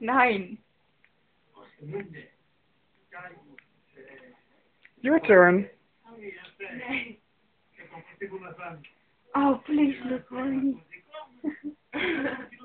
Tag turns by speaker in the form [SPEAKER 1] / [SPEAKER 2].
[SPEAKER 1] 9.
[SPEAKER 2] Your turn.
[SPEAKER 1] Oh, please look for me.